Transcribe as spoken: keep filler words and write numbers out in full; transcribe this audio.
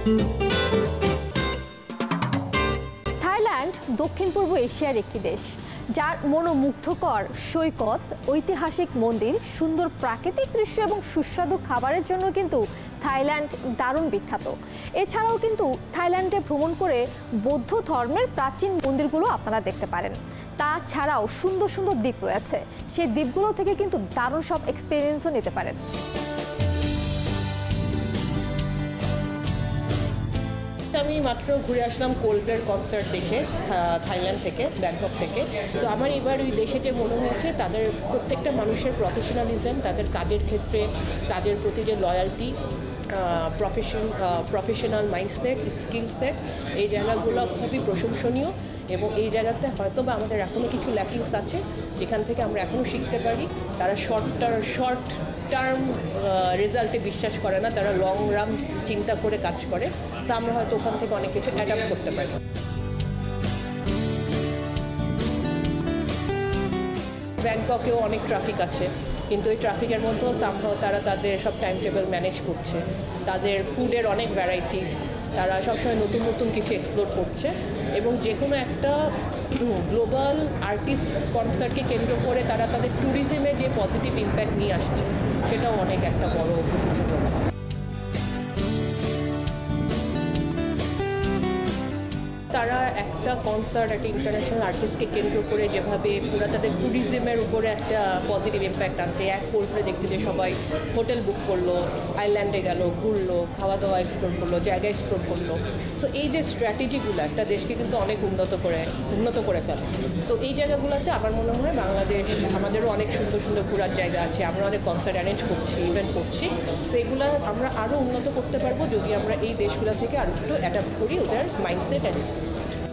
Thailand দক্ষিণ পূর্ব এশিয়ার একটি দেশ, যার মনোমুগ্ধকর সৈকত, ঐতিহাসিক মন্দির, সুন্দর প্রাকৃতিক দৃশ্য এবং সুস্বাদু খাবারের জন্য কিন্তু থাইল্যান্ড দারুণ বিখ্যাত। এছাড়াও কিন্তু থাইল্যান্ডে ভ্রমণ করে বৌদ্ধ ধর্মের প্রাচীন মন্দিরগুলো আপনারা দেখতে পারেন। তাছাড়াও সুন্দর সুন্দর দ্বীপ রয়েছে, সেই দ্বীপগুলো থেকে কিন্তু দারুণ সব এক্সপিরিয়েন্সও নিতে পারেন। আমি মাত্র ঘুরে আসলাম কোল্ডের কনসার্ট দেখে থাইল্যান্ড থেকে, ব্যাংকক থেকে। তো আমার এবার ওই দেশে যে মনে হয়েছে তাদের প্রত্যেকটা মানুষের প্রফেশনালিজম, তাদের কাজের ক্ষেত্রে কাজের প্রতি যে loyalty, profession professional mindset, skill set, এই জায়গাগুলো খুবই প্রশংসনীয়। এবং এই জায়গাতে হয়তো বা আমাদের এখনও কিছু ল্যাকিংস আছে, যেখান থেকে আমরা এখনও শিখতে পারি। তারা শর্ট টার্ম শর্ট টার্ম রেজাল্টে বিশ্বাস করে না, তারা লং রান চিন্তা করে কাজ করে। তো আমরা হয়তো ওখান থেকে অনেক কিছু অ্যাডাপ্ট করতে পারি। ব্যাংককেও অনেক ট্রাফিক আছে, কিন্তু এই ট্রাফিকের মধ্যেও সামহাও তারা তাদের সব টাইম টেবিল ম্যানেজ করছে। তাদের ফুডের অনেক ভ্যারাইটিস, তারা সবসময় নতুন নতুন কিছু এক্সপ্লোর করছে। এবং যে কোনো একটা গ্লোবাল আর্টিস্ট কনসার্টকে কেন্দ্র করে তারা তাদের ট্যুরিজমে যে পজিটিভ ইম্প্যাক্ট নিয়ে আসছে, সেটাও অনেক একটা বড় প্রশংসনীয়। তারা একটা কনসার্ট, একটা ইন্টারন্যাশনাল আর্টিস্টকে কেন্দ্র করে যেভাবে পুরো তাদের ট্যুরিজমের উপরে একটা পজিটিভ ইম্প্যাক্ট আনছে। এক কোল্ডে দেখতে যে সবাই হোটেল বুক করলো, আইল্যান্ডে গেল, ঘুরলো, খাওয়া দাওয়া এক্সপ্লোর করলো, জায়গা এক্সপ্লোর করলো। সো এই যে স্ট্র্যাটেজিগুলো একটা দেশকে কিন্তু অনেক উন্নত করে উন্নত করে ফেলে। তো এই জায়গাগুলোতে আমার মনে হয় বাংলাদেশ, আমাদেরও অনেক সুন্দর সুন্দর ঘোরার জায়গা আছে। আমরা অনেক কনসার্ট অ্যারেঞ্জ করছি, ইভেন্ট করছি। তো এগুলো আমরা আরও উন্নত করতে পারবো যদি আমরা এই দেশগুলো থেকে আরও একটু অ্যাডাপ্ট করি ওদের মাইন্ডসেট অ্যান্ড স্কিল সেট।